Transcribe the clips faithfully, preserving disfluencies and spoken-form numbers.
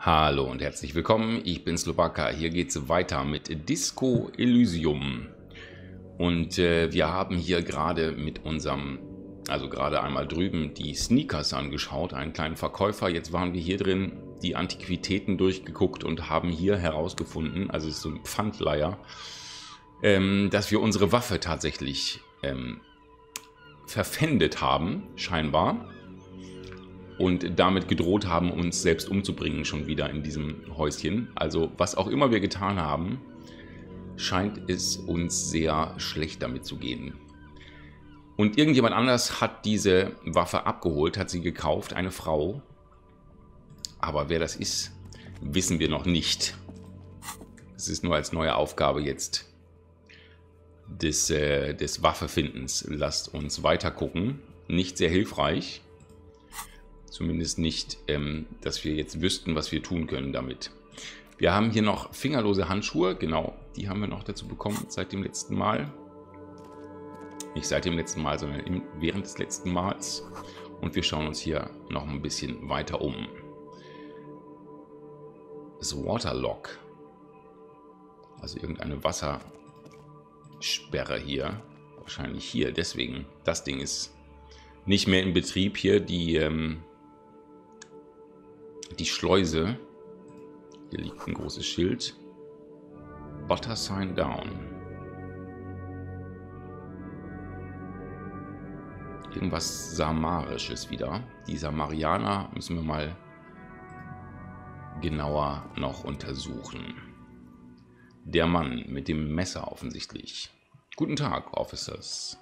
Hallo und herzlich willkommen, ich bin Slowaka. Hier geht es weiter mit Disco Elysium. Und äh, wir haben hier gerade mit unserem, also gerade einmal drüben, die Sneakers angeschaut, einen kleinen Verkäufer. Jetzt waren wir hier drin, die Antiquitäten durchgeguckt und haben hier herausgefunden, also es ist so ein Pfandleiher, ähm, dass wir unsere Waffe tatsächlich ähm, verpfändet haben, scheinbar. Und damit gedroht haben, uns selbst umzubringen, schon wieder in diesem Häuschen. Also was auch immer wir getan haben, scheint es uns sehr schlecht damit zu gehen. Und irgendjemand anders hat diese Waffe abgeholt, hat sie gekauft, eine Frau. Aber wer das ist, wissen wir noch nicht. Es ist nur als neue Aufgabe jetzt des, äh, des Waffefindens. Lasst uns weiter gucken. Nicht sehr hilfreich. Zumindest nicht, ähm, dass wir jetzt wüssten, was wir tun können damit. Wir haben hier noch fingerlose Handschuhe. Genau, die haben wir noch dazu bekommen seit dem letzten Mal. Nicht seit dem letzten Mal, sondern im, während des letzten Mals. Und wir schauen uns hier noch ein bisschen weiter um. Das Waterlock. Also irgendeine Wassersperre hier. Wahrscheinlich hier. Deswegen, das Ding ist nicht mehr in Betrieb hier. Die... Ähm, Die Schleuse. Hier liegt ein großes Schild. Butter Sign Down. Irgendwas Samarisches wieder. Die Samarianer müssen wir mal genauer noch untersuchen. Der Mann mit dem Messer offensichtlich. Guten Tag, Officers.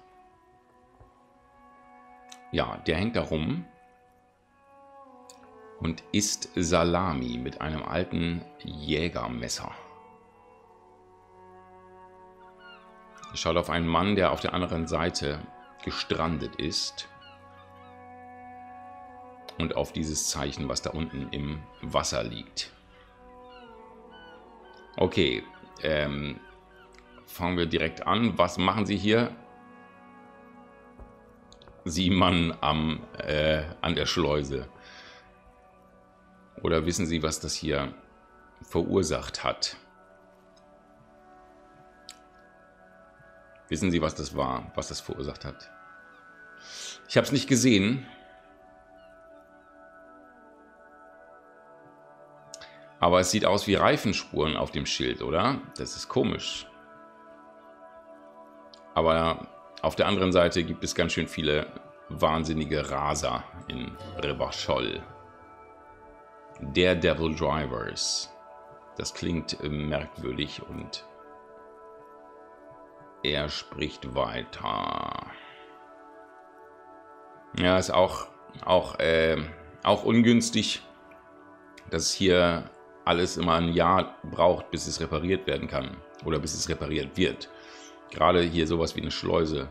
Ja, der hängt da rum und isst Salami mit einem alten Jägermesser. Er schaut auf einen Mann, der auf der anderen Seite gestrandet ist. Und auf dieses Zeichen, was da unten im Wasser liegt. Okay, ähm, fangen wir direkt an. Was machen Sie hier? Sieben Mann am, äh, an der Schleuse. Oder wissen Sie, was das hier verursacht hat? Wissen Sie, was das war, was das verursacht hat? Ich habe es nicht gesehen. Aber es sieht aus wie Reifenspuren auf dem Schild, oder? Das ist komisch. Aber auf der anderen Seite gibt es ganz schön viele wahnsinnige Raser in Revachol. Daredevil Drivers. Das klingt äh, merkwürdig und er spricht weiter. Ja, ist auch, auch, äh, auch ungünstig, dass hier alles immer ein Jahr braucht, bis es repariert werden kann. Oder bis es repariert wird. Gerade hier sowas wie eine Schleuse.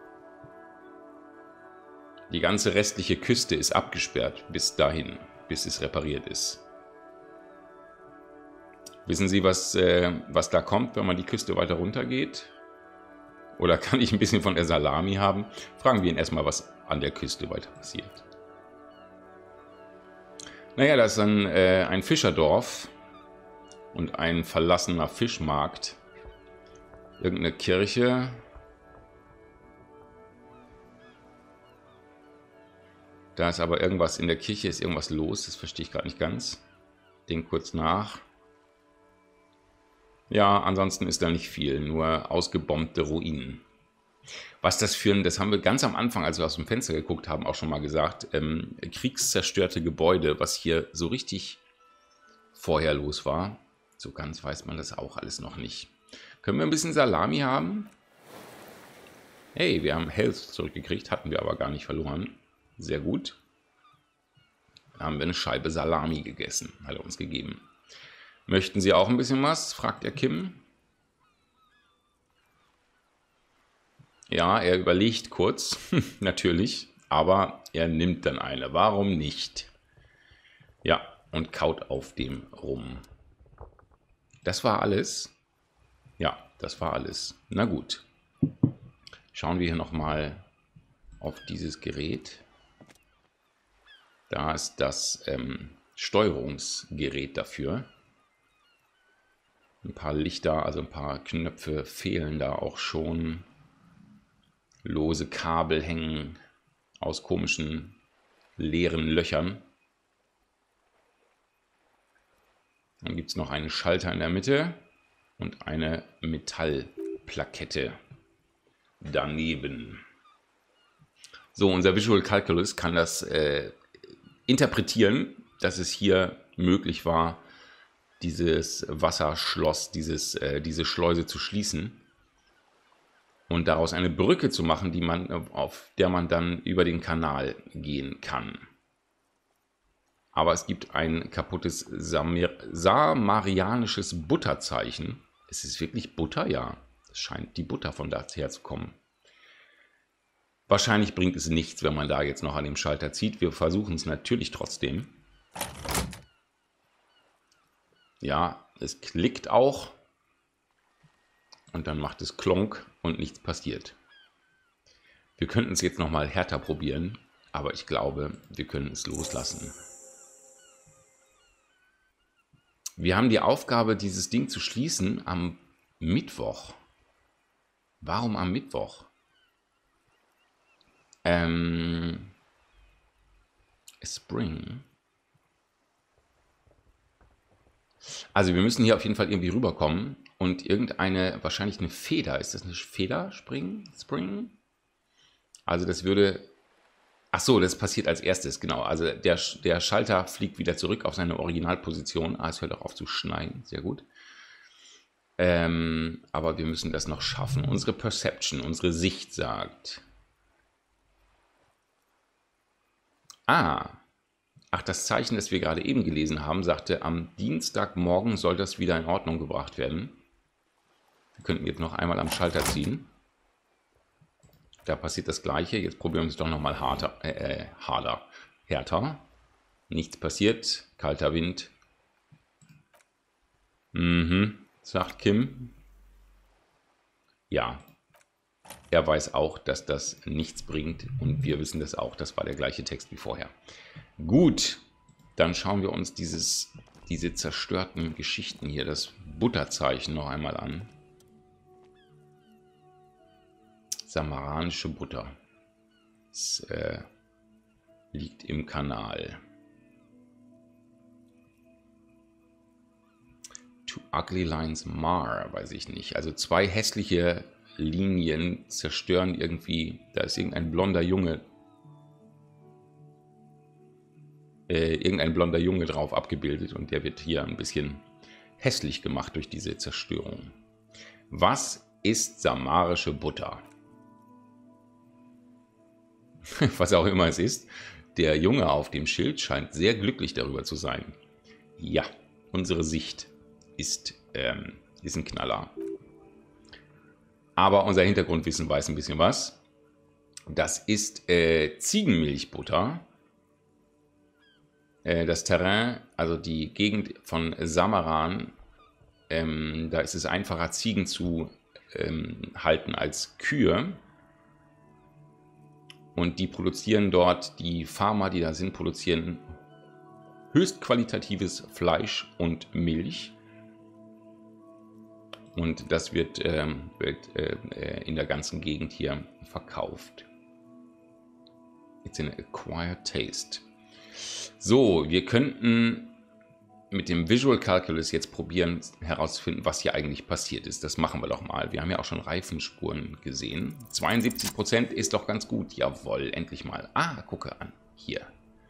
Die ganze restliche Küste ist abgesperrt bis dahin. Bis es repariert ist. Wissen Sie, was, äh, was da kommt, wenn man die Küste weiter runter geht? Oder kann ich ein bisschen von der Salami haben? Fragen wir ihn erstmal, was an der Küste weiter passiert. Naja, das ist ein, äh, ein Fischerdorf und ein verlassener Fischmarkt. Irgendeine Kirche. Da ist aber irgendwas, in der Kirche ist irgendwas los, das verstehe ich gerade nicht ganz. Denk kurz nach. Ja, ansonsten ist da nicht viel, nur ausgebombte Ruinen. Was das für ein, das haben wir ganz am Anfang, als wir aus dem Fenster geguckt haben, auch schon mal gesagt, ähm, kriegszerstörte Gebäude, was hier so richtig vorher los war. So ganz weiß man das auch alles noch nicht. Können wir ein bisschen Salami haben? Hey, wir haben Health zurückgekriegt, hatten wir aber gar nicht verloren. Sehr gut. Da haben wir eine Scheibe Salami gegessen, hat er uns gegeben. Möchten Sie auch ein bisschen was? Fragt der Kim. Ja, er überlegt kurz, natürlich, aber er nimmt dann eine. Warum nicht? Ja, und kaut auf dem rum. Das war alles? Ja, das war alles. Na gut. Schauen wir hier nochmal auf dieses Gerät. Da ist das ähm, Steuerungsgerät dafür. Ein paar Lichter, also ein paar Knöpfe fehlen da auch schon. Lose Kabel hängen aus komischen leeren Löchern. Dann gibt es noch einen Schalter in der Mitte und eine Metallplakette daneben. So, unser Visual Calculus kann das äh, interpretieren, dass es hier möglich war, dieses Wasserschloss, dieses, äh, diese Schleuse zu schließen und daraus eine Brücke zu machen, die man, auf der man dann über den Kanal gehen kann. Aber es gibt ein kaputtes Samir samarianisches Butterzeichen. Es ist wirklich Butter, ja. Es scheint die Butter von daher zu kommen. Wahrscheinlich bringt es nichts, wenn man da jetzt noch an dem Schalter zieht. Wir versuchen es natürlich trotzdem. Ja, es klickt auch. Und dann macht es Klonk und nichts passiert. Wir könnten es jetzt nochmal härter probieren, aber ich glaube, wir können es loslassen. Wir haben die Aufgabe, dieses Ding zu schließen am Mittwoch. Warum am Mittwoch? Ähm, Spring. Also wir müssen hier auf jeden Fall irgendwie rüberkommen und irgendeine, wahrscheinlich eine Feder. Ist das eine Feder? Spring? Spring? Also das würde... Ach so, das passiert als erstes, genau. Also der, der Schalter fliegt wieder zurück auf seine Originalposition. Ah, es hört auch auf zu schneien, sehr gut. Ähm, aber wir müssen das noch schaffen. Unsere Perception, unsere Sicht sagt... Ah, ach, das Zeichen, das wir gerade eben gelesen haben, sagte, am Dienstagmorgen soll das wieder in Ordnung gebracht werden. Wir könnten jetzt noch einmal am Schalter ziehen. Da passiert das Gleiche. Jetzt probieren wir es doch nochmal harter, äh, harder, härter. Nichts passiert. Kalter Wind. Mhm, sagt Kim. Ja, er weiß auch, dass das nichts bringt. Und wir wissen das auch. Das war der gleiche Text wie vorher. Gut, dann schauen wir uns dieses, diese zerstörten Geschichten hier, das Butterzeichen, noch einmal an. Samaranische Butter. Es äh, liegt im Kanal. Two ugly lines mar, weiß ich nicht. Also zwei hässliche Linien zerstören irgendwie. Da ist irgendein blonder Junge. Äh, irgendein blonder Junge drauf abgebildet und der wird hier ein bisschen hässlich gemacht durch diese Zerstörung. Was ist samarische Butter? Was auch immer es ist, der Junge auf dem Schild scheint sehr glücklich darüber zu sein. Ja, unsere Sicht ist, ähm, ist ein Knaller. Aber unser Hintergrundwissen weiß ein bisschen was. Das ist äh, Ziegenmilchbutter. Äh, das Terrain, also die Gegend von Samaran, ähm, da ist es einfacher, Ziegen zu ähm, halten als Kühe. Und die produzieren dort, die Farmer, die da sind, produzieren höchst qualitatives Fleisch und Milch. Und das wird, ähm, wird äh, in der ganzen Gegend hier verkauft. It's an acquired taste. So, wir könnten mit dem Visual Calculus jetzt probieren herauszufinden, was hier eigentlich passiert ist. Das machen wir doch mal. Wir haben ja auch schon Reifenspuren gesehen. zweiundsiebzig Prozent ist doch ganz gut. Jawohl, endlich mal. Ah, gucke an. Hier.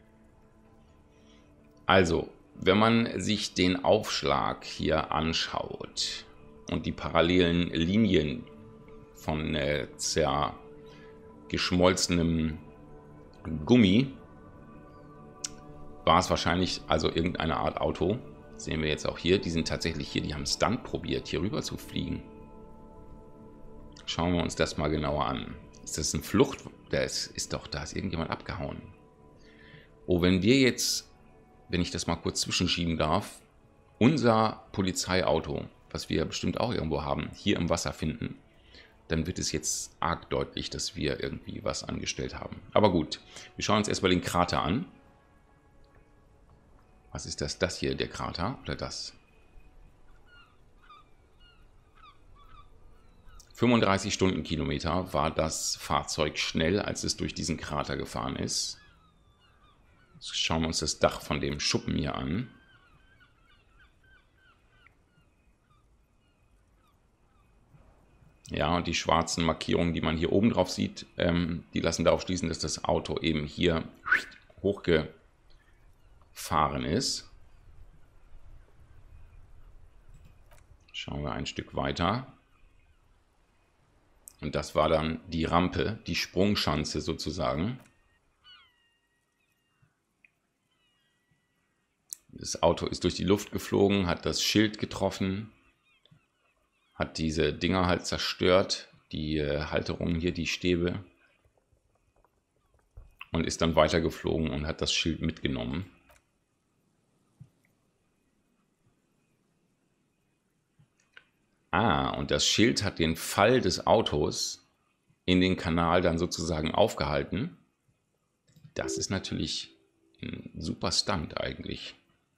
Also, wenn man sich den Aufschlag hier anschaut und die parallelen Linien von äh, zergeschmolzenem Gummi, war es wahrscheinlich also irgendeine Art Auto. Das sehen wir jetzt auch hier. Die sind tatsächlich hier, die haben Stunt probiert, hier rüber zu fliegen. Schauen wir uns das mal genauer an. Ist das ein Flucht? Da ist, ist doch, da ist irgendjemand abgehauen. Oh, wenn wir jetzt, wenn ich das mal kurz zwischenschieben darf, unser Polizeiauto, was wir bestimmt auch irgendwo haben, hier im Wasser finden, dann wird es jetzt arg deutlich, dass wir irgendwie was angestellt haben. Aber gut, wir schauen uns erstmal den Krater an. Was ist das? Das hier, der Krater oder das? fünfunddreißig Stundenkilometer war das Fahrzeug schnell, als es durch diesen Krater gefahren ist. Jetzt schauen wir uns das Dach von dem Schuppen hier an. Ja, und die schwarzen Markierungen, die man hier oben drauf sieht, ähm, die lassen darauf schließen, dass das Auto eben hier hochgefahren ist. Schauen wir ein Stück weiter. Und das war dann die Rampe, die Sprungschanze sozusagen. Das Auto ist durch die Luft geflogen, hat das Schild getroffen, hat diese Dinger halt zerstört, die äh, Halterungen hier, die Stäbe, und ist dann weitergeflogen und hat das Schild mitgenommen. Ah, und das Schild hat den Fall des Autos in den Kanal dann sozusagen aufgehalten. Das ist natürlich ein super Stunt eigentlich.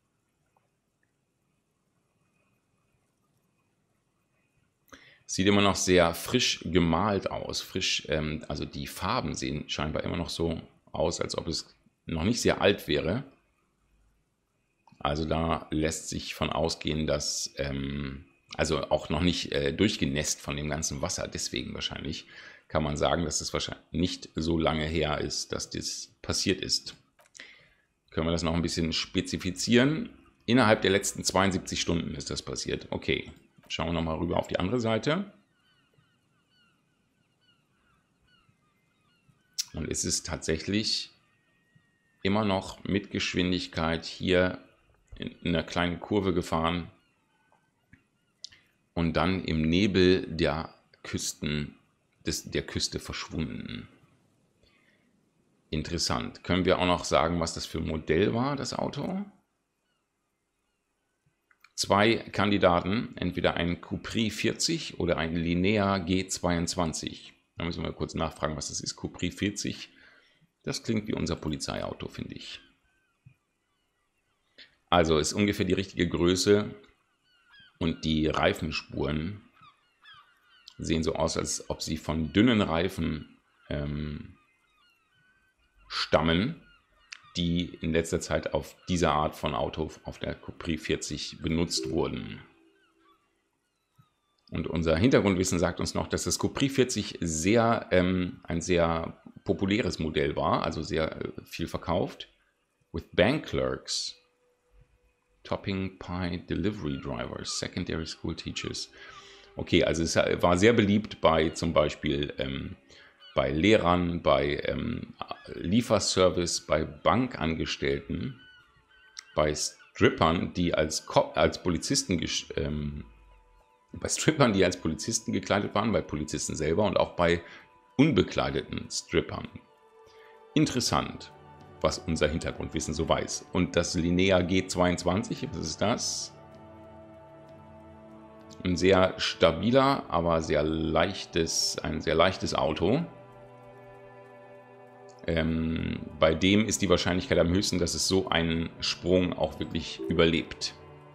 Sieht immer noch sehr frisch gemalt aus. Frisch, ähm, also die Farben sehen scheinbar immer noch so aus, als ob es noch nicht sehr alt wäre. Also da lässt sich von ausgehen, dass, ähm, also auch noch nicht äh, durchgenässt von dem ganzen Wasser, deswegen wahrscheinlich kann man sagen, dass es wahrscheinlich nicht so lange her ist, dass das passiert ist. Können wir das noch ein bisschen spezifizieren? Innerhalb der letzten zweiundsiebzig Stunden ist das passiert. Okay, schauen wir nochmal rüber auf die andere Seite. Und es ist tatsächlich immer noch mit Geschwindigkeit hier in einer kleinen Kurve gefahren und dann im Nebel der Küsten, des, der Küste verschwunden. Interessant. Können wir auch noch sagen, was das für ein Modell war, das Auto? Zwei Kandidaten, entweder ein Capri vierzig oder ein Linea G zweiundzwanzig. Da müssen wir kurz nachfragen, was das ist. Capri vierzig, das klingt wie unser Polizeiauto, finde ich. Also ist ungefähr die richtige Größe und die Reifenspuren sehen so aus, als ob sie von dünnen Reifen ähm, stammen, die in letzter Zeit auf dieser Art von Auto, auf der Capri vierzig, benutzt wurden. Und unser Hintergrundwissen sagt uns noch, dass das Capri vierzig sehr, ähm, ein sehr populäres Modell war, also sehr äh, viel verkauft. With bank clerks, topping pie delivery drivers, secondary school teachers. Okay, also es war sehr beliebt bei zum Beispiel ähm, bei Lehrern, bei ähm, Lieferservice, bei Bankangestellten, bei Strippern, die als, als Polizisten ähm, bei Strippern, die als Polizisten gekleidet waren, bei Polizisten selber und auch bei unbekleideten Strippern. Interessant, was unser Hintergrundwissen so weiß. Und das Linea G zweiundzwanzig, was ist das? Ein sehr stabiler, aber sehr leichtes, ein sehr leichtes Auto. Ähm, bei dem ist die Wahrscheinlichkeit am höchsten, dass es so einen Sprung auch wirklich überlebt.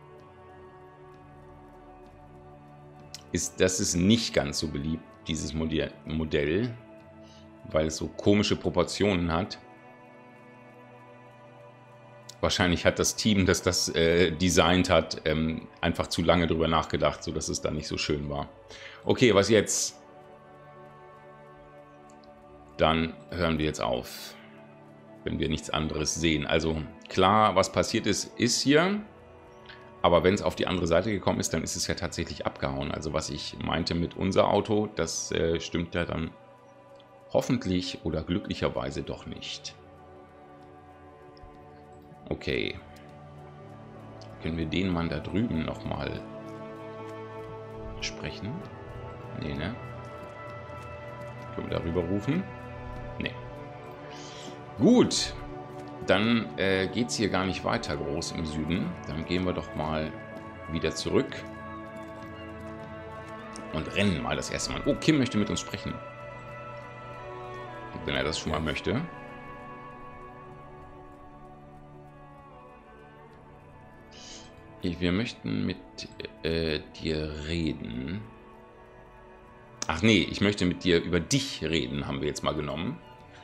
Ist, das ist nicht ganz so beliebt, dieses Modell, weil es so komische Proportionen hat. Wahrscheinlich hat das Team, das das äh, designt hat, ähm, einfach zu lange drüber nachgedacht, sodass es dann nicht so schön war. Okay, was jetzt? Dann hören wir jetzt auf, wenn wir nichts anderes sehen. Also klar, was passiert ist, ist hier. Aber wenn es auf die andere Seite gekommen ist, dann ist es ja tatsächlich abgehauen. Also was ich meinte mit unser Auto, das äh, stimmt ja dann hoffentlich oder glücklicherweise doch nicht. Okay. Können wir den Mann da drüben nochmal sprechen? Nee, ne? Können wir darüber rufen? Nee. Gut. Dann äh, geht es hier gar nicht weiter groß im Süden. Dann gehen wir doch mal wieder zurück und rennen mal das erste Mal. Oh, Kim möchte mit uns sprechen. Wenn er das schon mal möchte. Wir möchten mit äh, dir reden. Ach nee, ich möchte mit dir über dich reden, haben wir jetzt mal genommen.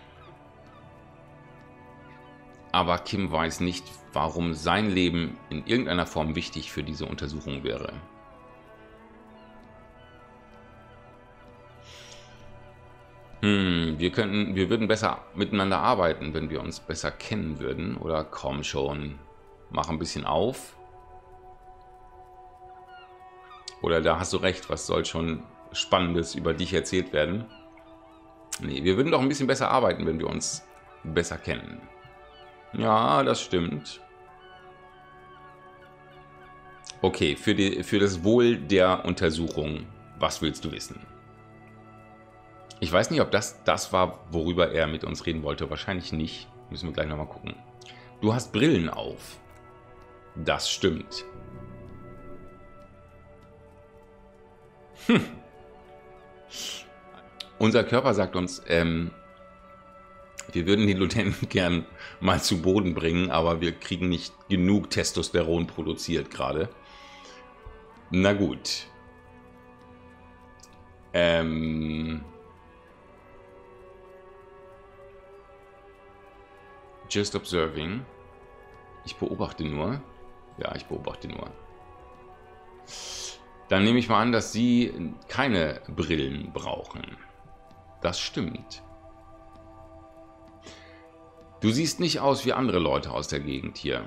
Aber Kim weiß nicht, warum sein Leben in irgendeiner Form wichtig für diese Untersuchung wäre. Hm, wir könnten, wir würden besser miteinander arbeiten, wenn wir uns besser kennen würden. Oder komm schon, mach ein bisschen auf. Oder da hast du recht, was soll schon Spannendes über dich erzählt werden? Nee, wir würden doch ein bisschen besser arbeiten, wenn wir uns besser kennen. Ja, das stimmt. Okay, für, die, für das Wohl der Untersuchung, was willst du wissen? Ich weiß nicht, ob das das war, worüber er mit uns reden wollte. Wahrscheinlich nicht. Müssen wir gleich nochmal gucken. Du hast Brillen auf. Das stimmt. Hm. Unser Körper sagt uns, ähm, wir würden den Lieutenant gern mal zu Boden bringen, aber wir kriegen nicht genug Testosteron produziert gerade. Na gut. Ähm... Just observing. Ich beobachte nur. Ja, ich beobachte nur. Dann nehme ich mal an, dass Sie keine Brillen brauchen. Das stimmt. Du siehst nicht aus wie andere Leute aus der Gegend hier.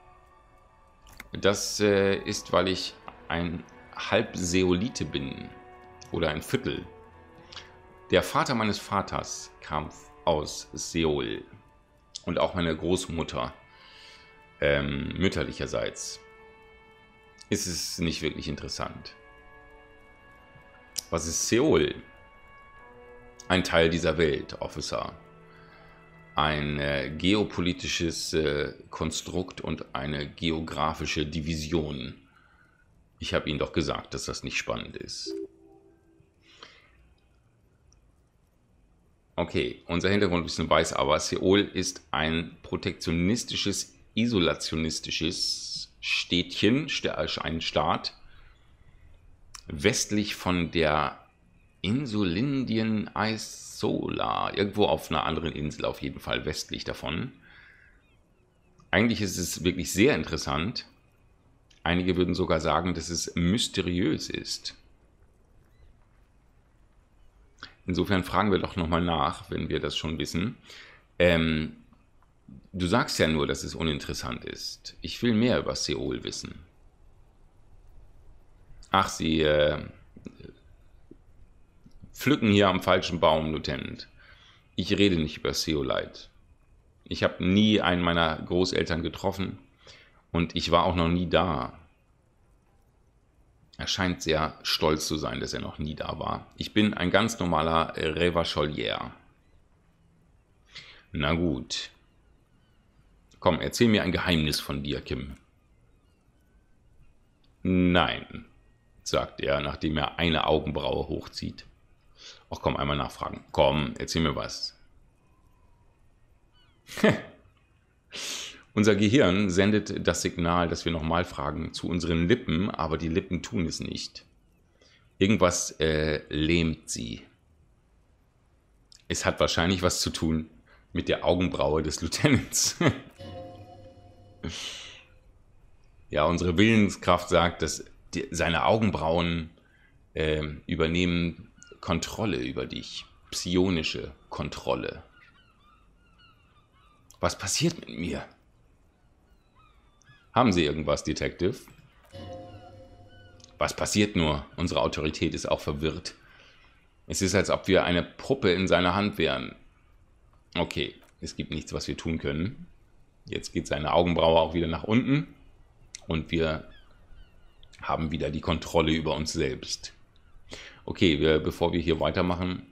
Das äh, ist, weil ich ein Halbseolite bin. Oder ein Viertel. Der Vater meines Vaters kam aus Seol. Und auch meine Großmutter, ähm, mütterlicherseits, ist es nicht wirklich interessant. Was ist Seol? Ein Teil dieser Welt, Officer. Ein äh, geopolitisches äh, Konstrukt und eine geografische Division. Ich habe Ihnen doch gesagt, dass das nicht spannend ist. Okay, unser Hintergrund ist ein bisschen weiß, aber Seol ist ein protektionistisches, isolationistisches Städtchen, ein Staat, westlich von der Insulindien Isola, irgendwo auf einer anderen Insel, auf jeden Fall westlich davon. Eigentlich ist es wirklich sehr interessant. Einige würden sogar sagen, dass es mysteriös ist. Insofern fragen wir doch nochmal nach, wenn wir das schon wissen. Ähm, du sagst ja nur, dass es uninteressant ist. Ich will mehr über Seol wissen. Ach, Sie äh, pflücken hier am falschen Baum, Lieutenant. Ich rede nicht über Seolite. Ich habe nie einen meiner Großeltern getroffen und ich war auch noch nie da. Er scheint sehr stolz zu sein, dass er noch nie da war. Ich bin ein ganz normaler Revacholier. Na gut. Komm, erzähl mir ein Geheimnis von dir, Kim. Nein, sagt er, nachdem er eine Augenbraue hochzieht. Ach komm, einmal nachfragen. Komm, erzähl mir was. Unser Gehirn sendet das Signal, dass wir nochmal fragen, zu unseren Lippen, aber die Lippen tun es nicht. Irgendwas äh, lähmt sie. Es hat wahrscheinlich was zu tun mit der Augenbraue des Lieutenants. Ja, unsere Willenskraft sagt, dass die, seine Augenbrauen äh, übernehmen Kontrolle über dich. Psionische Kontrolle. Was passiert mit mir? Haben Sie irgendwas, Detective? Was passiert nur? Unsere Autorität ist auch verwirrt. Es ist, als ob wir eine Puppe in seiner Hand wären. Okay, es gibt nichts, was wir tun können. Jetzt geht seine Augenbraue auch wieder nach unten. Und wir haben wieder die Kontrolle über uns selbst. Okay, wir, bevor wir hier weitermachen.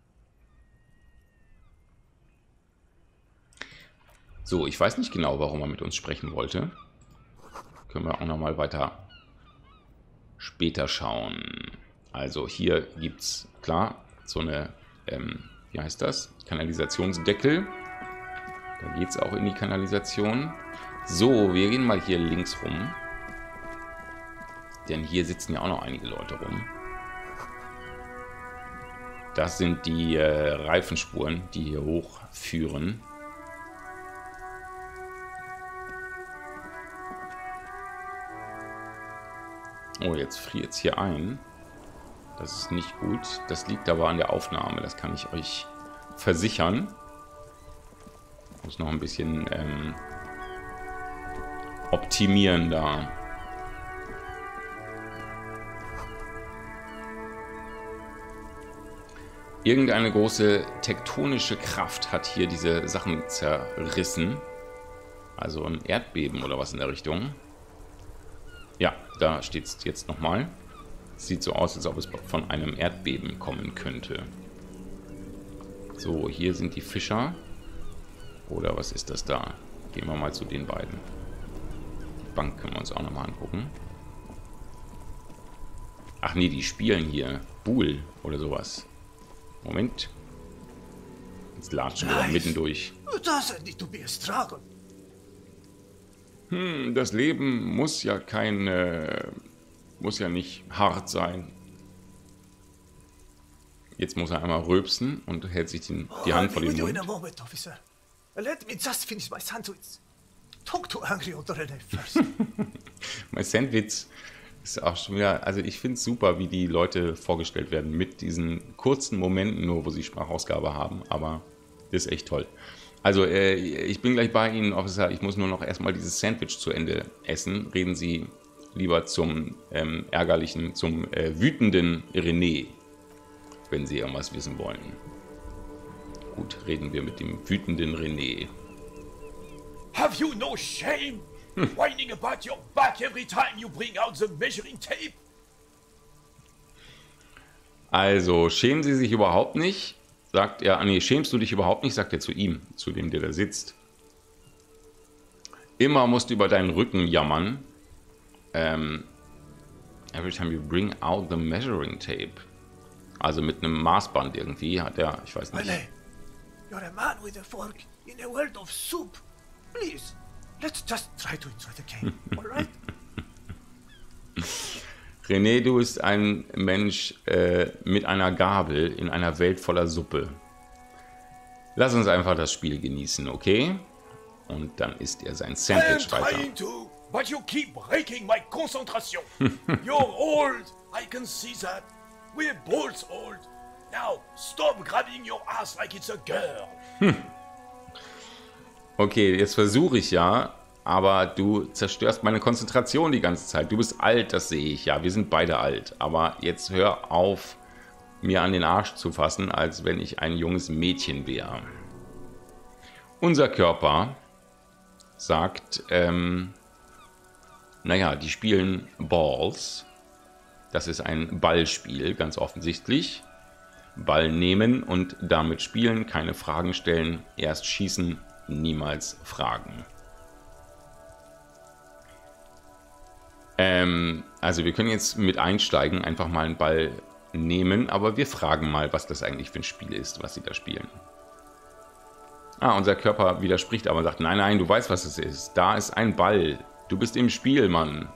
So, ich weiß nicht genau, warum er mit uns sprechen wollte. Können wir auch nochmal weiter später schauen. Also hier gibt es, klar, so eine, ähm, wie heißt das? Kanalisationsdeckel. Da geht es auch in die Kanalisation. So, wir gehen mal hier links rum. Denn hier sitzen ja auch noch einige Leute rum. Das sind die äh, Reifenspuren, die hier hochführen. Oh, jetzt friert es hier ein. Das ist nicht gut. Das liegt aber an der Aufnahme, das kann ich euch versichern. Ich muss noch ein bisschen ähm, optimieren da. Irgendeine große tektonische Kraft hat hier diese Sachen zerrissen. Also ein Erdbeben oder was in der Richtung. Ja, da steht es jetzt nochmal. Sieht so aus, als ob es von einem Erdbeben kommen könnte. So, hier sind die Fischer. Oder was ist das da? Gehen wir mal zu den beiden. Die Bank können wir uns auch nochmal angucken. Ach nee, die spielen hier. Buhl oder sowas. Moment. Jetzt latschen wir da mitten durch. Hm, das Leben muss ja kein... Äh, muss ja nicht hart sein. Jetzt muss er einmal rülpsen und hält sich den, die Hand vor den Mund. Mein Sandwich ist auch schon wieder... Also ich finde es super, wie die Leute vorgestellt werden mit diesen kurzen Momenten nur, wo sie Sprachausgabe haben. Aber das ist echt toll. Also äh, ich bin gleich bei Ihnen, Officer. Ich muss nur noch erstmal dieses Sandwich zu Ende essen. Reden Sie lieber zum ähm, ärgerlichen, zum äh, wütenden René, wenn Sie irgendwas wissen wollen. Gut, reden wir mit dem wütenden René. Have you no shame? Whining about your back every time you bring out the measuring tape? Also, schämen Sie sich überhaupt nicht? Sagt er, nee, schämst du dich überhaupt nicht? Sagt er zu ihm, zu dem, der da sitzt. Immer musst du über deinen Rücken jammern. Um, every time you bring out the measuring tape. Also mit einem Maßband irgendwie hat er, ich weiß nicht. You're a man with a fork in a world of soup. Please, let's just try to enjoy the game, alright? René, du bist ein Mensch äh, mit einer Gabel in einer Welt voller Suppe. Lass uns einfach das Spiel genießen, okay? Und dann isst er sein Sandwich weiter. But you keep breaking my concentration. You're old. I can see that. We're both old. Now, stop grabbing your ass like it's a girl. Okay, jetzt versuche ich ja, aber du zerstörst meine Konzentration die ganze Zeit. Du bist alt, das sehe ich ja. Wir sind beide alt. Aber jetzt hör auf, mir an den Arsch zu fassen, als wenn ich ein junges Mädchen wäre. Unser Körper sagt, ähm... naja, die spielen Balls. Das ist ein Ballspiel, ganz offensichtlich. Ball nehmen und damit spielen, keine Fragen stellen, erst schießen, niemals fragen. Ähm, also wir können jetzt mit einsteigen, einfach mal einen Ball nehmen, aber wir fragen mal, was das eigentlich für ein Spiel ist, was sie da spielen. Ah, unser Körper widerspricht aber, sagt, nein, nein, du weißt, was es ist. Da ist ein Ball. Du bist im Spiel, Mann.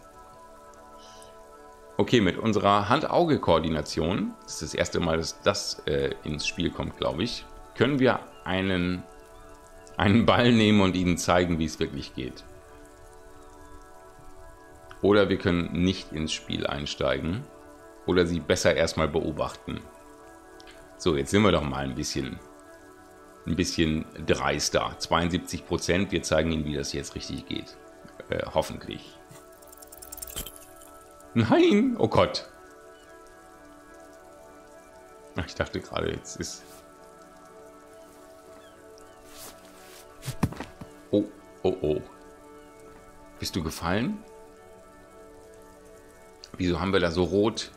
Okay, mit unserer Hand-Auge-Koordination, das ist das erste Mal, dass das äh, ins Spiel kommt, glaube ich, können wir einen, einen Ball nehmen und ihnen zeigen, wie es wirklich geht. Oder wir können nicht ins Spiel einsteigen oder sie besser erstmal beobachten. So, jetzt sind wir doch mal ein bisschen, ein bisschen dreister. zweiundsiebzig Prozent, wir zeigen ihnen, wie das jetzt richtig geht. Äh, hoffentlich. Nein! Oh Gott! Ach, ich dachte gerade, jetzt ist... Oh, oh, oh. Bist du gefallen? Wieso haben wir da so rot?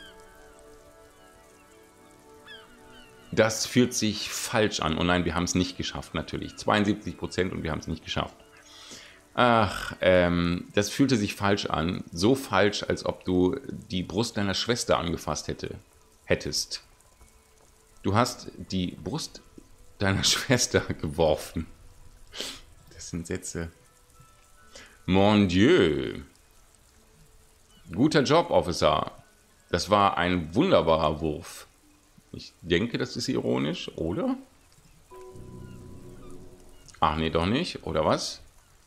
Das fühlt sich falsch an. Oh nein, wir haben es nicht geschafft, natürlich. zweiundsiebzig Prozent und wir haben es nicht geschafft. Ach, ähm, das fühlte sich falsch an. So falsch, als ob du die Brust deiner Schwester angefasst hätte, hättest. Du hast die Brust deiner Schwester geworfen. Das sind Sätze. Mon Dieu. Guter Job, Officer. Das war ein wunderbarer Wurf. Ich denke, das ist ironisch, oder? Ach nee, doch nicht. Oder was?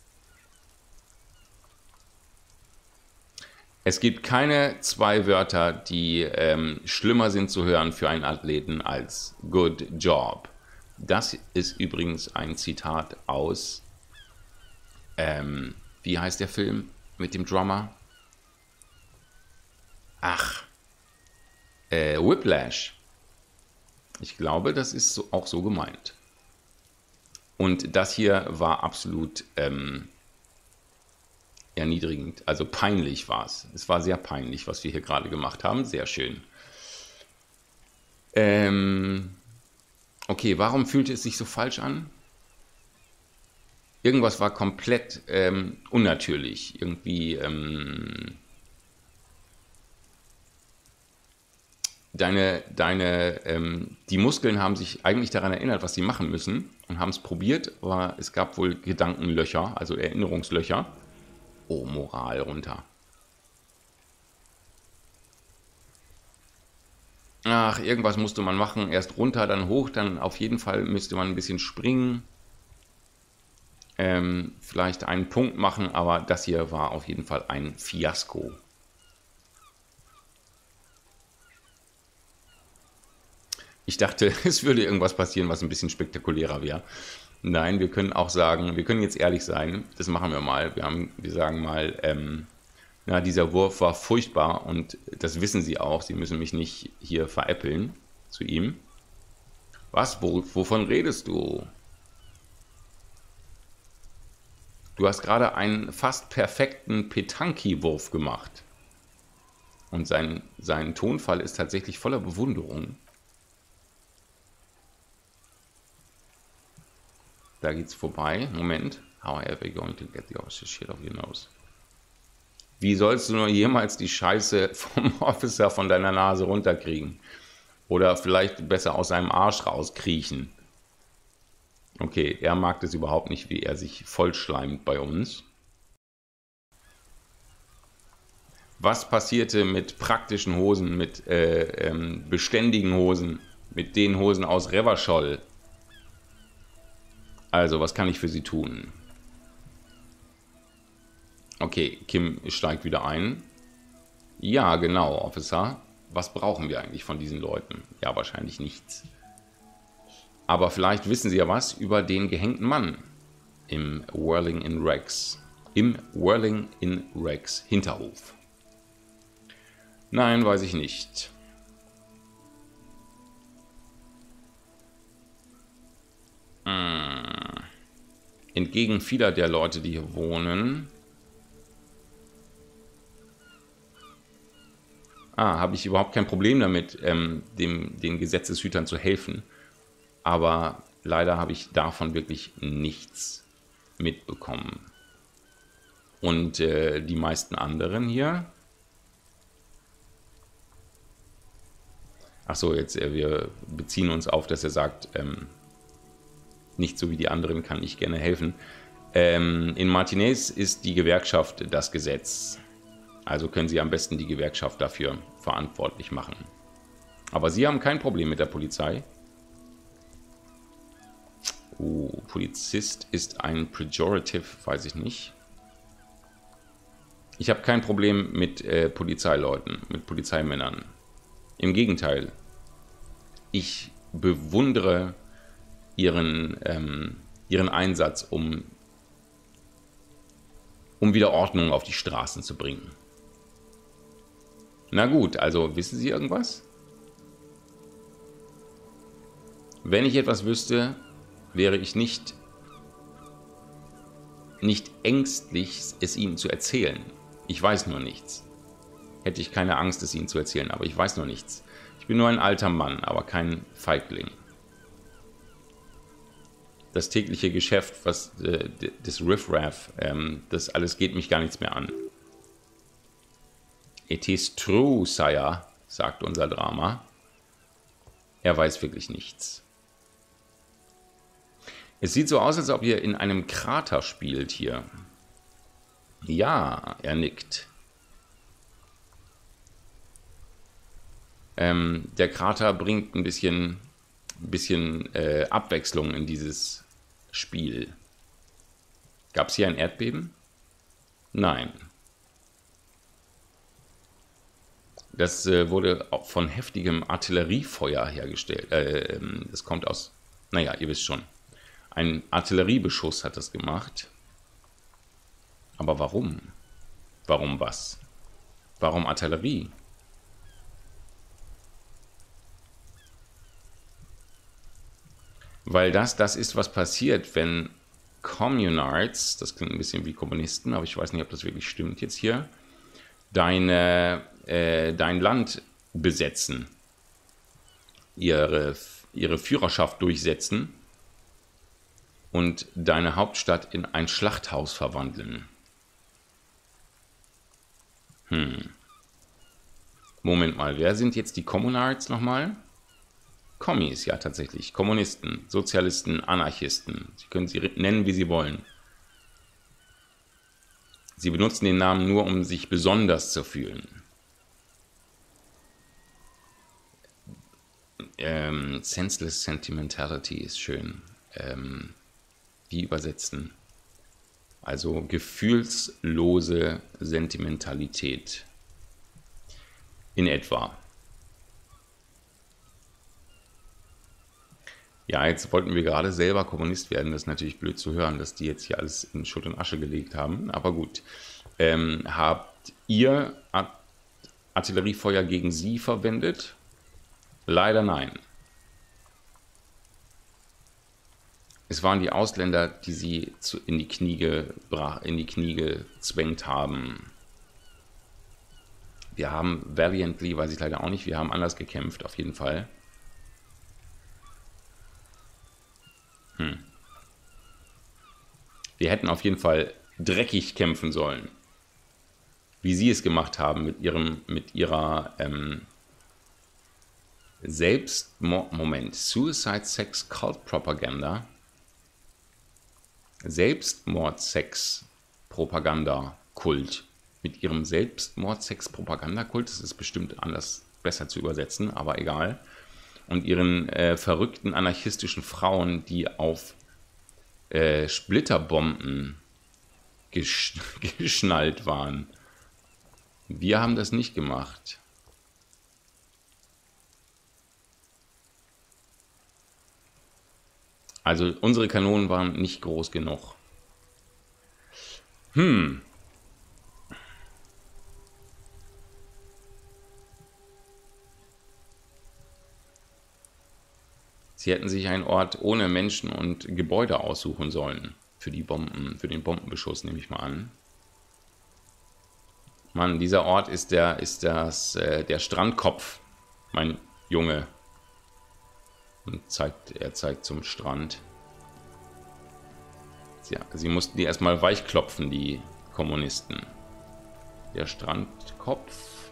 Es gibt keine zwei Wörter, die ähm, schlimmer sind zu hören für einen Athleten als Good Job. Das ist übrigens ein Zitat aus, ähm, wie heißt der Film mit dem Drummer? Ach, äh, Whiplash. Ich glaube, das ist so, auch so gemeint. Und das hier war absolut ähm, erniedrigend, also peinlich war es. Es war sehr peinlich, was wir hier gerade gemacht haben. Sehr schön. Ähm, okay, warum fühlte es sich so falsch an? Irgendwas war komplett ähm, unnatürlich. Irgendwie ähm, deine, deine, ähm, die Muskeln haben sich eigentlich daran erinnert, was sie machen müssen und haben es probiert, aber es gab wohl Gedankenlöcher, also Erinnerungslöcher. Oh, Moral runter. Ach, irgendwas musste man machen. Erst runter, dann hoch, dann auf jeden Fall müsste man ein bisschen springen. Ähm, vielleicht einen Punkt machen, aber das hier war auf jeden Fall ein Fiasko. Ich dachte, es würde irgendwas passieren, was ein bisschen spektakulärer wäre. Nein, wir können auch sagen, wir können jetzt ehrlich sein, das machen wir mal. Wir, haben, wir sagen mal, ähm, na, dieser Wurf war furchtbar und das wissen Sie auch. Sie müssen mich nicht hier veräppeln zu ihm. Was? Wo, wovon redest du? Du hast gerade einen fast perfekten Petanki-Wurf gemacht. Und sein, sein Tonfall ist tatsächlich voller Bewunderung. Da geht's vorbei. Moment. How are you going to get the officer shit off your nose? Wie sollst du nur jemals die Scheiße vom Officer von deiner Nase runterkriegen? Oder vielleicht besser aus seinem Arsch rauskriechen? Okay, er mag das überhaupt nicht, wie er sich vollschleimt bei uns. Was passierte mit praktischen Hosen, mit äh, ähm, beständigen Hosen, mit den Hosen aus Revachol? Also, was kann ich für Sie tun? Okay, Kim steigt wieder ein. Ja, genau, Officer. Was brauchen wir eigentlich von diesen Leuten? Ja, wahrscheinlich nichts. Aber vielleicht wissen Sie ja was über den gehängten Mann im Whirling in Rex. Im Whirling in Rex Hinterhof. Nein, weiß ich nicht. Hm. Entgegen vieler der Leute, die hier wohnen, ah, habe ich überhaupt kein Problem damit, ähm, dem, den Gesetzeshütern zu helfen. Aber leider habe ich davon wirklich nichts mitbekommen. Und äh, die meisten anderen hier. Achso, jetzt äh, wir beziehen uns auf, dass er sagt, ähm, nicht so wie die anderen kann ich gerne helfen. Ähm, in Martinez ist die Gewerkschaft das Gesetz. Also können Sie am besten die Gewerkschaft dafür verantwortlich machen. Aber Sie haben kein Problem mit der Polizei. Oh, Polizist ist ein Pejorative, weiß ich nicht. Ich habe kein Problem mit äh, Polizeileuten, mit Polizeimännern. Im Gegenteil. Ich bewundere ihren, ähm, ihren Einsatz, um, um wieder Ordnung auf die Straßen zu bringen. Na gut, also wissen Sie irgendwas? Wenn ich etwas wüsste, wäre ich nicht, nicht ängstlich, es Ihnen zu erzählen. Ich weiß nur nichts. Hätte ich keine Angst, es Ihnen zu erzählen, aber ich weiß nur nichts. Ich bin nur ein alter Mann, aber kein Feigling. Das tägliche Geschäft, was äh, das Riffraff, ähm, das alles geht mich gar nichts mehr an. It is true, Sire, sagt unser Drama. Er weiß wirklich nichts. Es sieht so aus, als ob ihr in einem Krater spielt hier. Ja, er nickt. Ähm, der Krater bringt ein bisschen, ein bisschen äh, Abwechslung in dieses Spiel. Gab es hier ein Erdbeben? Nein. Das äh, wurde von heftigem Artilleriefeuer hergestellt. Äh, das kommt aus, naja, ihr wisst schon. Ein Artilleriebeschuss hat das gemacht. Aber warum? Warum was? Warum Artillerie? Weil das das ist, was passiert, wenn Communards, das klingt ein bisschen wie Kommunisten, aber ich weiß nicht, ob das wirklich stimmt jetzt hier, deine, äh, dein Land besetzen, ihre, ihre Führerschaft durchsetzen und deine Hauptstadt in ein Schlachthaus verwandeln. Hm. Moment mal, wer sind jetzt die Communards nochmal? Kommis, ja tatsächlich. Kommunisten, Sozialisten, Anarchisten. Sie können sie nennen, wie sie wollen. Sie benutzen den Namen nur, um sich besonders zu fühlen. Ähm, senseless Sentimentality ist schön. Ähm, wie übersetzen? Also gefühlslose Sentimentalität. In etwa. Ja, jetzt wollten wir gerade selber Kommunist werden. Das ist natürlich blöd zu hören, dass die jetzt hier alles in Schutt und Asche gelegt haben. Aber gut. Ähm, habt ihr Art- Artilleriefeuer gegen sie verwendet? Leider nein. Es waren die Ausländer, die sie zu, in die Knie gebracht, in die Knie gezwängt haben. Wir haben valiantly, weiß ich leider auch nicht, wir haben anders gekämpft, auf jeden Fall. Hm. Wir hätten auf jeden Fall dreckig kämpfen sollen. Wie sie es gemacht haben mit ihrem, mit ihrer ähm, Selbstmord, Moment, Suicide Sex Cult Propaganda. Selbstmord-Sex-Propaganda-Kult. Mit ihrem Selbstmord-Sex-Propaganda-Kult, das ist bestimmt anders besser zu übersetzen, aber egal. Und ihren äh, verrückten anarchistischen Frauen, die auf äh, Splitterbomben gesch geschnallt waren. Wir haben das nicht gemacht. Also unsere Kanonen waren nicht groß genug. Hm. Sie hätten sich einen Ort ohne Menschen und Gebäude aussuchen sollen. Für die Bomben, für den Bombenbeschuss, nehme ich mal an. Mann, dieser Ort ist der, ist das, äh, der Strandkopf, mein Junge. Und zeigt, er zeigt zum Strand. Ja, sie mussten die erstmal weichklopfen, die Kommunisten. Der Strandkopf.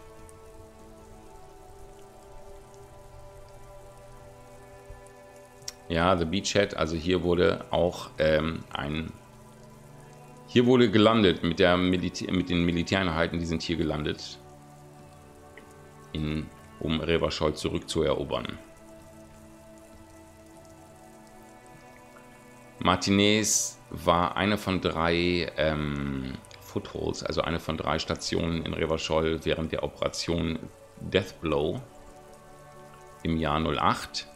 Ja, The Beachhead, also hier wurde auch ähm, ein... Hier wurde gelandet mit, der Militär, mit den Militäreinheiten, die sind hier gelandet. In, um Revachol zurückzuerobern. Martinez war eine von drei ähm, Footholds, also eine von drei Stationen in Revachol während der Operation Deathblow im Jahr null acht.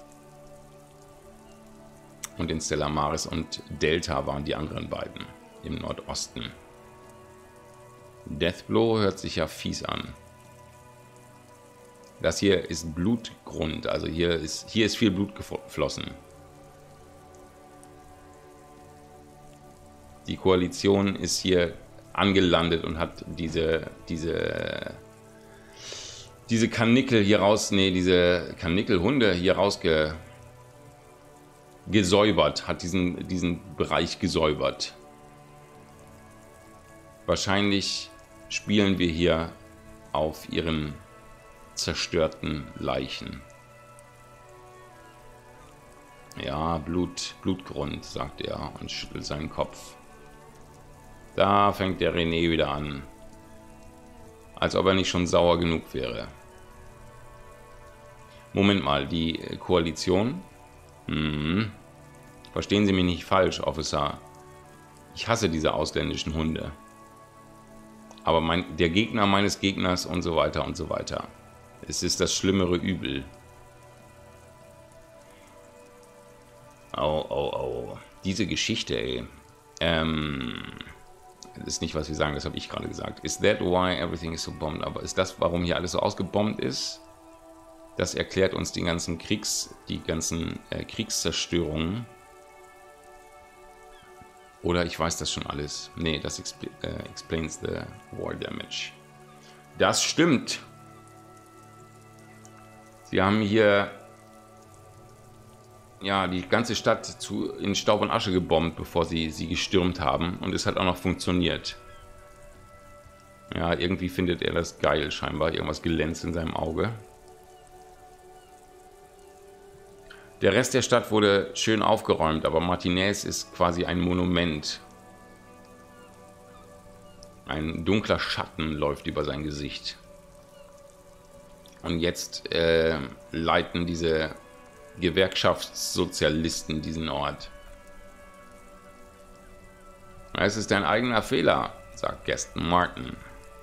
Und in Stella Maris und Delta waren die anderen beiden im Nordosten. Deathblow hört sich ja fies an. Das hier ist Blutgrund, also hier ist, hier ist viel Blut geflossen. Die Koalition ist hier angelandet und hat diese, diese, diese Karnickel hier raus, nee, diese Karnickelhunde hier rausge, gesäubert, hat diesen, diesen Bereich gesäubert. Wahrscheinlich spielen wir hier auf ihren zerstörten Leichen. Ja, Blut, Blutgrund, sagt er und schüttelt seinen Kopf. Da fängt der René wieder an. Als ob er nicht schon sauer genug wäre. Moment mal, die Koalition? Hm. Verstehen Sie mich nicht falsch, Officer. Ich hasse diese ausländischen Hunde. Aber mein, der Gegner meines Gegners und so weiter und so weiter. Es ist das schlimmere Übel. Oh, oh, oh. Diese Geschichte, ey. Ähm, das ist nicht, was wir sagen, das habe ich gerade gesagt. Is that why everything is so bombed? Aber ist das, warum hier alles so ausgebombt ist? Das erklärt uns die ganzen Kriegs, die ganzen äh, Kriegszerstörungen. Oder ich weiß das schon alles. Nee, das expl äh, explains the war damage. Das stimmt. Sie haben hier ja die ganze Stadt zu, in Staub und Asche gebombt, bevor sie sie gestürmt haben. Und es hat auch noch funktioniert. Ja, irgendwie findet er das geil scheinbar. Irgendwas glänzt in seinem Auge. Der Rest der Stadt wurde schön aufgeräumt, aber Martinez ist quasi ein Monument. Ein dunkler Schatten läuft über sein Gesicht. Und jetzt äh, leiten diese Gewerkschaftssozialisten diesen Ort. Es ist dein eigener Fehler, sagt Gaston Martin.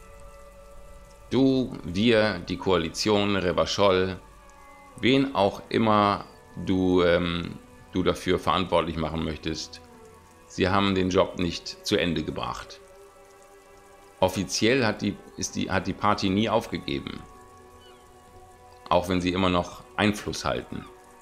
Du, wir, die Koalition, Revachol, wen auch immer du, ähm, du dafür verantwortlich machen möchtest. Sie haben den Job nicht zu Ende gebracht. Offiziell hat die, ist die, hat die Party nie aufgegeben. Auch wenn sie immer noch Einfluss halten.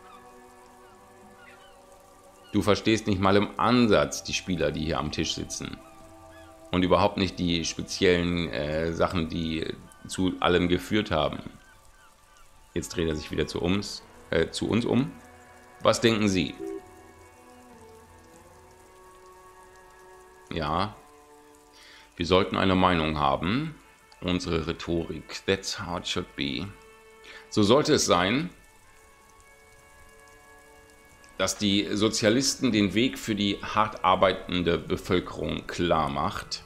Du verstehst nicht mal im Ansatz die Spieler, die hier am Tisch sitzen. Und überhaupt nicht die speziellen äh, Sachen, die zu allem geführt haben. Jetzt dreht er sich wieder zu uns, äh, zu uns um. Was denken Sie? Ja, wir sollten eine Meinung haben. Unsere Rhetorik, that's how it should be. So sollte es sein, dass die Sozialisten den Weg für die hart arbeitende Bevölkerung klar macht.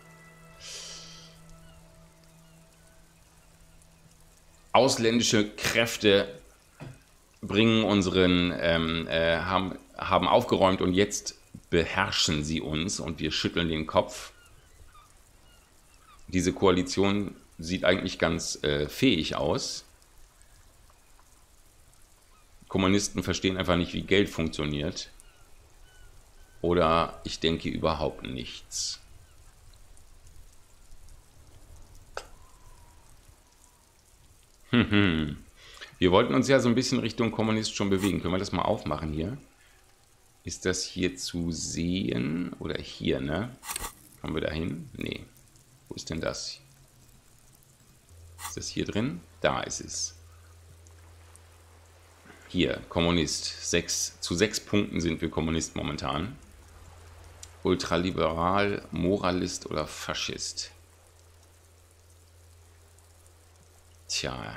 Ausländische Kräfte bringen unseren, ähm, äh, haben, haben aufgeräumt und jetzt beherrschen sie uns und wir schütteln den Kopf. Diese Koalition sieht eigentlich ganz äh, fähig aus. Kommunisten verstehen einfach nicht, wie Geld funktioniert. Oder ich denke überhaupt nichts. Wir wollten uns ja so ein bisschen Richtung Kommunist schon bewegen. Können wir das mal aufmachen hier? Ist das hier zu sehen? Oder hier, ne? Kommen wir da hin? Nee. Wo ist denn das? Ist das hier drin? Da ist es. Hier, Kommunist. Sechs, zu sechs Punkten sind wir Kommunist momentan. Ultraliberal, Moralist oder Faschist? Tja.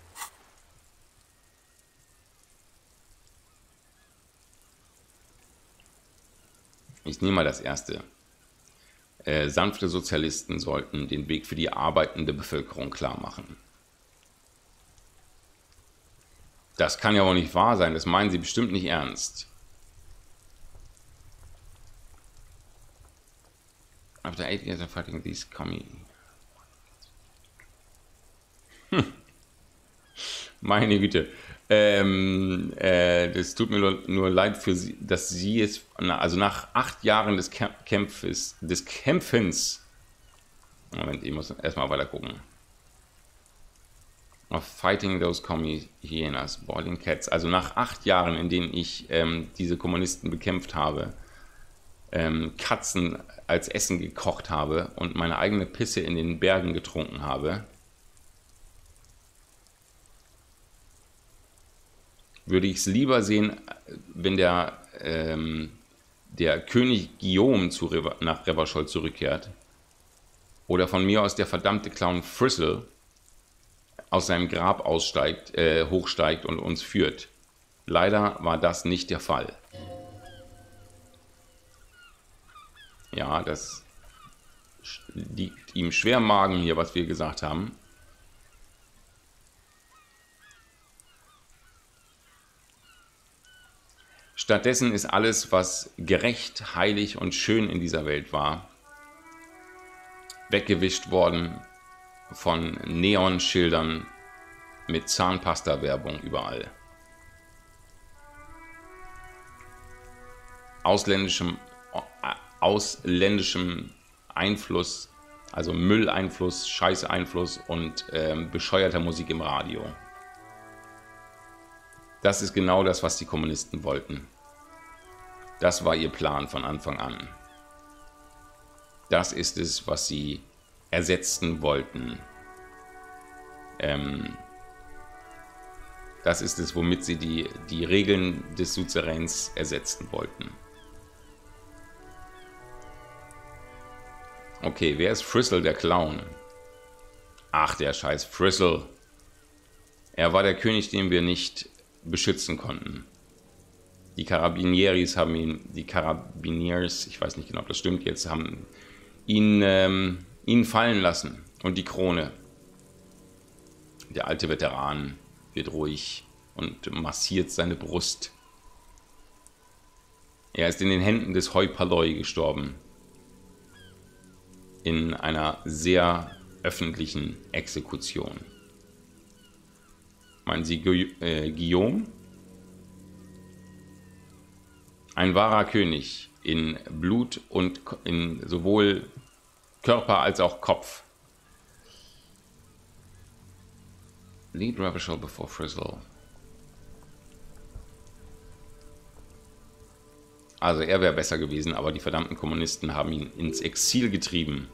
Ich nehme mal das erste. Äh, sanfte Sozialisten sollten den Weg für die arbeitende Bevölkerung klar machen. Das kann ja wohl nicht wahr sein, das meinen Sie bestimmt nicht ernst. After eight years of fighting these commie. Hm. Meine Güte. Ähm, äh, das tut mir nur, nur leid für Sie, dass Sie es, also nach acht Jahren des Kämpfes, des Kämpfens, Moment, ich muss erstmal weiter gucken. Of fighting those commie hyenas, boiling cats. Also nach acht Jahren, in denen ich ähm, diese Kommunisten bekämpft habe, ähm, Katzen als Essen gekocht habe und meine eigene Pisse in den Bergen getrunken habe, würde ich es lieber sehen, wenn der, ähm, der König Guillaume zu Reva, nach Revachol zurückkehrt. Oder von mir aus der verdammte Clown Frizzle aus seinem Grab aussteigt, äh, hochsteigt und uns führt. Leider war das nicht der Fall. Ja, das liegt ihm schwer im Magen hier, was wir gesagt haben. Stattdessen ist alles, was gerecht, heilig und schön in dieser Welt war, weggewischt worden von Neonschildern mit Zahnpasta-Werbung überall. Ausländischem, ausländischem Einfluss, also Mülleinfluss, Scheißeinfluss und ähm, bescheuerter Musik im Radio. Das ist genau das, was die Kommunisten wollten. Das war ihr Plan von Anfang an. Das ist es, was sie ersetzen wollten. Ähm, das ist es, womit sie die, die Regeln des Suzerains ersetzen wollten. Okay, wer ist Frizzle, der Clown? Ach, der scheiß Frizzle. Er war der König, den wir nicht beschützen konnten. Die Carabinieris haben ihn, die Carabiniers, ich weiß nicht genau, ob das stimmt jetzt, haben ihn, ähm, ihn fallen lassen. Und die Krone. Der alte Veteran wird ruhig und massiert seine Brust. Er ist in den Händen des Hoi Polloi gestorben. In einer sehr öffentlichen Exekution. Meinen Sie Gu äh, Guillaume? Ein wahrer König in Blut und in sowohl Körper als auch Kopf. Lead Ravishal before Frizzle. Also er wäre besser gewesen, aber die verdammten Kommunisten haben ihn ins Exil getrieben.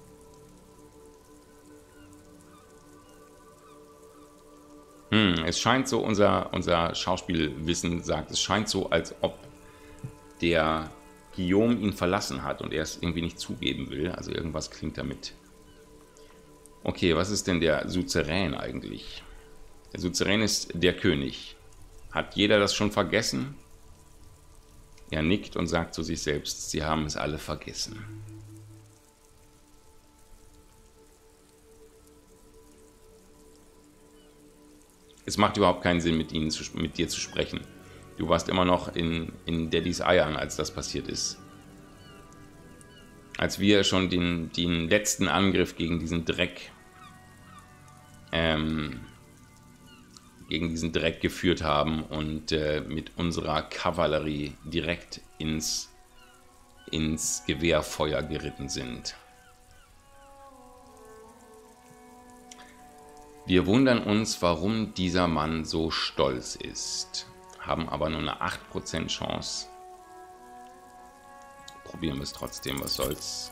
Hm, es scheint so, unser, unser Schauspielwissen sagt, es scheint so, als ob der Guillaume ihn verlassen hat und er es irgendwie nicht zugeben will. Also irgendwas klingt damit. Okay, was ist denn der Suzerän eigentlich? Der Suzerän ist der König. Hat jeder das schon vergessen? Er nickt und sagt zu sich selbst, sie haben es alle vergessen. Es macht überhaupt keinen Sinn, mit, ihnen zu, mit dir zu sprechen. Du warst immer noch in, in Daddys Eiern, als das passiert ist. Als wir schon den, den letzten Angriff gegen diesen Dreck ähm, gegen diesen Dreck geführt haben und äh, mit unserer Kavallerie direkt ins, ins Gewehrfeuer geritten sind. Wir wundern uns, warum dieser Mann so stolz ist, haben aber nur eine acht Prozent Chance. Probieren wir es trotzdem, was soll's.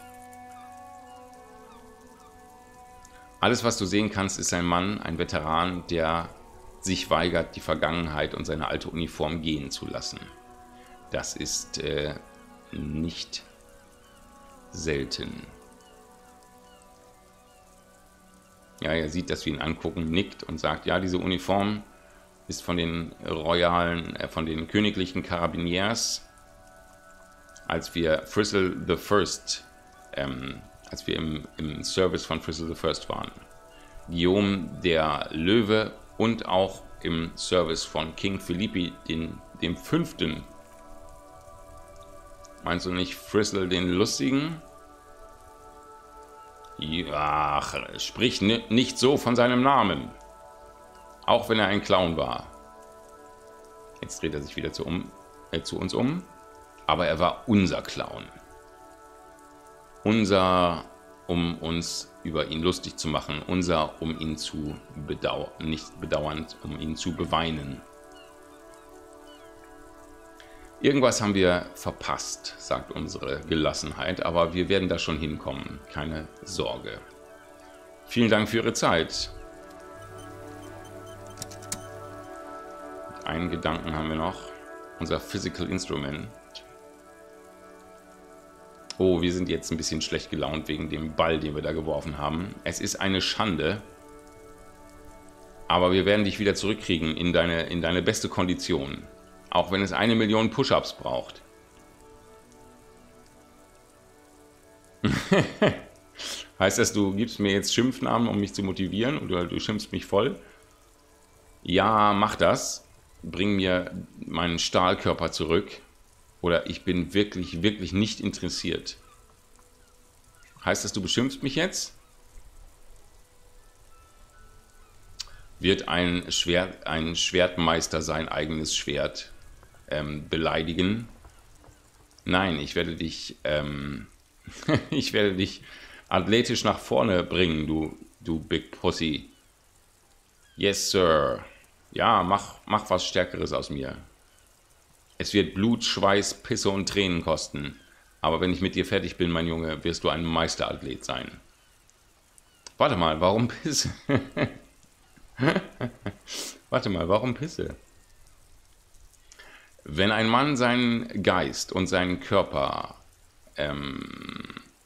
Alles, was du sehen kannst, ist ein Mann, ein Veteran, der sich weigert, die Vergangenheit und seine alte Uniform gehen zu lassen. Das ist äh, nicht selten. Ja, er sieht, dass wir ihn angucken, nickt und sagt, ja, diese Uniform ist von den royalen, äh, von den königlichen Carabiniers, als wir Frizzle the First, ähm, als wir im, im Service von Frizzle the First waren. Guillaume der Löwe und auch im Service von King Philippi, den, dem Fünften. Meinst du nicht Frizzle den Lustigen? Ach, sprich nicht so von seinem Namen. Auch wenn er ein Clown war. Jetzt dreht er sich wieder zu, um, äh, zu uns um. Aber er war unser Clown. Unser, um uns über ihn lustig zu machen. Unser, um ihn zu bedauern, nicht bedauernd, um ihn zu beweinen. Irgendwas haben wir verpasst, sagt unsere Gelassenheit, aber wir werden da schon hinkommen. Keine Sorge. Vielen Dank für Ihre Zeit. Einen Gedanken haben wir noch. Unser Physical Instrument. Oh, wir sind jetzt ein bisschen schlecht gelaunt wegen dem Ball, den wir da geworfen haben. Es ist eine Schande. Aber wir werden dich wieder zurückkriegen in deine, in deine beste Kondition. Auch wenn es eine Million Push-Ups braucht. Heißt das, du gibst mir jetzt Schimpfnamen, um mich zu motivieren? Oder du schimpfst mich voll? Ja, mach das. bring mir meinen Stahlkörper zurück. Oder ich bin wirklich, wirklich nicht interessiert. Heißt das, du beschimpfst mich jetzt? Wird ein, Schwert, ein Schwertmeister sein eigenes Schwert ähm, beleidigen? Nein, ich werde dich, ähm, ich werde dich athletisch nach vorne bringen, du, du Big Pussy. Yes, Sir. Ja, mach, mach was Stärkeres aus mir. Es wird Blut, Schweiß, Pisse und Tränen kosten. Aber wenn ich mit dir fertig bin, mein Junge, wirst du ein Meisterathlet sein. Warte mal, warum Pisse? Warte mal, warum Pisse? Wenn ein Mann seinen Geist und seinen Körper ähm,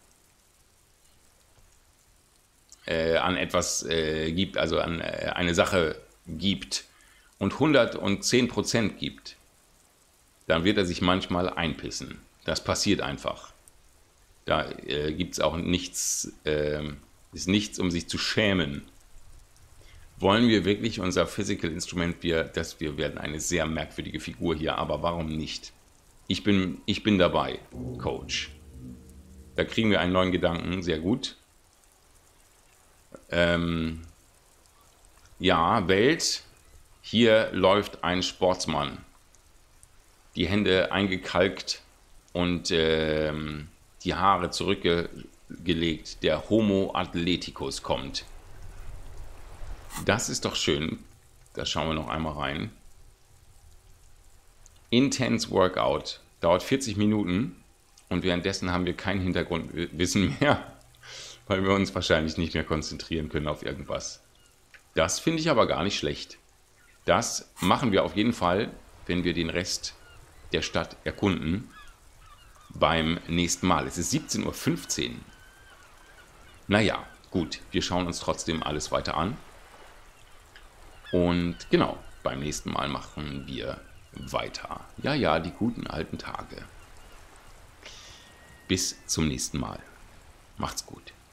äh, an etwas äh, gibt, also an äh, eine Sache gibt und hundertzehn Prozent gibt, dann wird er sich manchmal einpissen. Das passiert einfach. Da äh, gibt es auch nichts, äh, ist nichts, um sich zu schämen. Wollen wir wirklich unser Physical Instrument, wir, das, wir werden eine sehr merkwürdige Figur hier, aber warum nicht? Ich bin, ich bin dabei, Coach. Da kriegen wir einen neuen Gedanken, sehr gut. Ähm, ja, Welt, hier läuft ein Sportsmann. Die Hände eingekalkt und ähm, die Haare zurückgelegt. Der Homo Athleticus kommt. Das ist doch schön. Da schauen wir noch einmal rein. Intense Workout. Dauert vierzig Minuten. Und währenddessen haben wir kein Hintergrundwissen mehr, weil wir uns wahrscheinlich nicht mehr konzentrieren können auf irgendwas. Das finde ich aber gar nicht schlecht. Das machen wir auf jeden Fall, wenn wir den Rest der Stadt erkunden, beim nächsten Mal. Es ist siebzehn Uhr fünfzehn. Naja, gut. Wir schauen uns trotzdem alles weiter an. Und genau, beim nächsten Mal machen wir weiter. Ja, ja, die guten alten Tage. Bis zum nächsten Mal. Macht's gut.